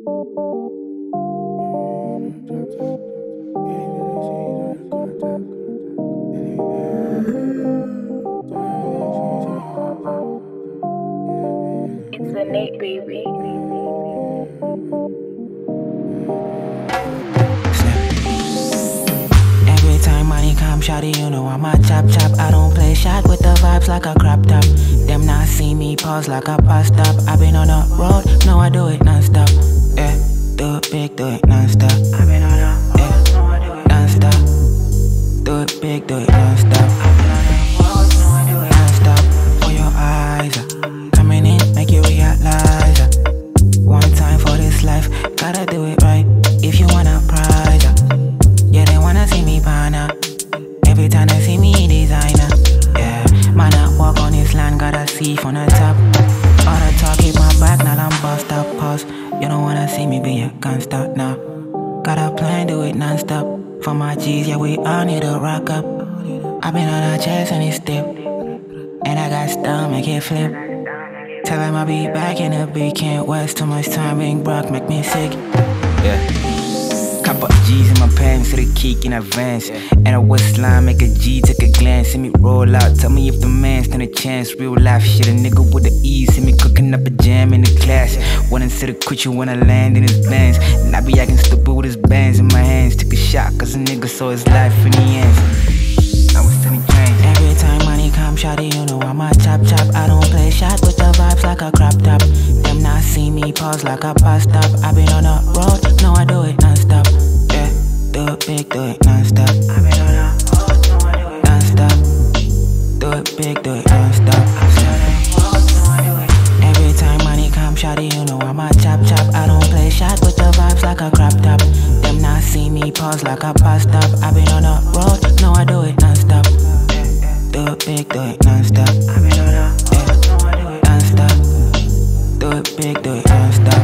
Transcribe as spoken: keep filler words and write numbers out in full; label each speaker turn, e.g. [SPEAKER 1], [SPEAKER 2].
[SPEAKER 1] It's the Nate baby.
[SPEAKER 2] Every time money come, shawty, you know I'm a chop chop. I don't play shot with the vibes like a crop top. Them not see me pause like a bus stop. I been on the road, no I do it non-stop. Yeah, do it big, do it non-stop. I been on the road, no I do it non-stop. Do it big, do it non-stop. I been on the road, no I do it non-stop. For your eyes, uh, coming in, make you realize. Uh, one time for this life, gotta do it right. If you want a prize, uh, yeah, they wanna see me banner. Every time they see me designer. Yeah, man, I walk on this land, gotta see from the top. All the talk, keep my back, now I'm bust up, pause. You don't wanna see me be a gunstop now. Got a plan, do it non-stop. For my G's, yeah, we all need to rock up. I been on a chest and it's stiff, and I got style, make it flip. Tell him I'll be back in the beat, can't waste too much time being broke, make me sick. Yeah. Couple G's in my pants, to the kick in advance. And a waistline, make a G, take a glance. See me roll out, tell me if the man stand a chance. Real life shit, a nigga with the ease. See me cooking up a jam in the class. Wanna see the cushion when I land in his bands. And I be acting stupid with his bands in my hands. Took a shot, cause a nigga saw his life in the ends. I was telling James. Every time money come, shawty, you know I'm a chop chop. I don't play shot with the vibes like a crop top. Them not see me pause like a bus stop. I been on the road, no I do it non-stop. Yeah, do it big, do it non-stop. I been on the road, no I do it non-stop. Do it big, do it non-stop. I been on the road, no I do it. Every time money come, shawty, you know I'm a chop chop. I don't play shot with the vibes like a crop top. Them not see me pause like a bus stop. I been on the road, no I do it non-stop. Do it big, do it non-stop. I been on the road, no I do it non-stop. Do it big, do it non-stop.